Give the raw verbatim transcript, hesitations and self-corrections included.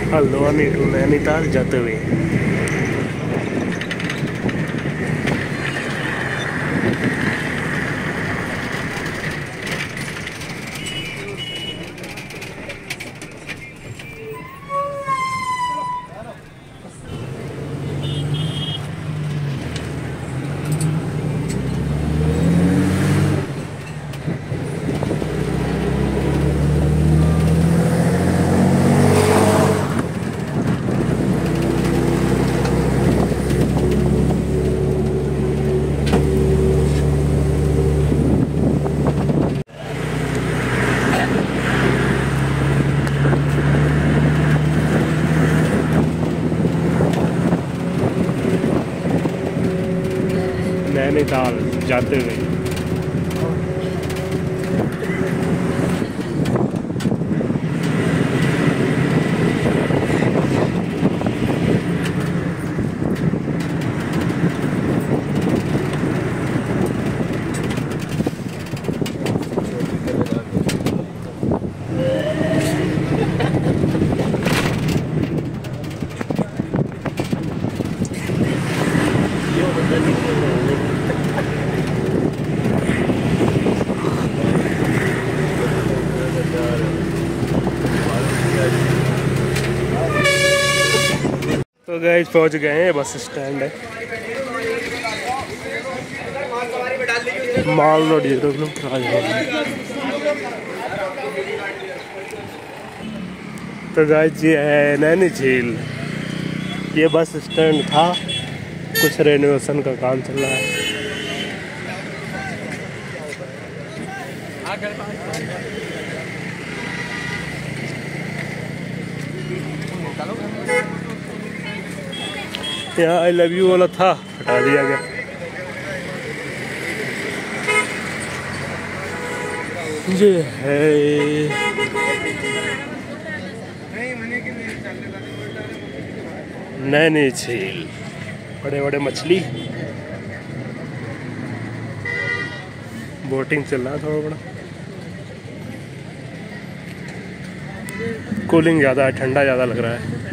Haldwani to Nainital जाते हुए। नैनीताल जाते हुए। तो गाइस पहुंच गए हैं, बस स्टैंड है माल रोड जीरो किलोमीटर आ जाएगा। तो गाइस ये है नैनी झील। ये बस स्टैंड था, कुछ रेनोवेशन का काम चल रहा है। यहाँ आई लव यू वाला था, हटा दिया गया। ये है नैनी झील, बड़े बड़े मछली, बोटिंग चल रहा है थोड़ा बड़ा। कूलिंग ज़्यादा है, ठंडा ज़्यादा लग रहा है।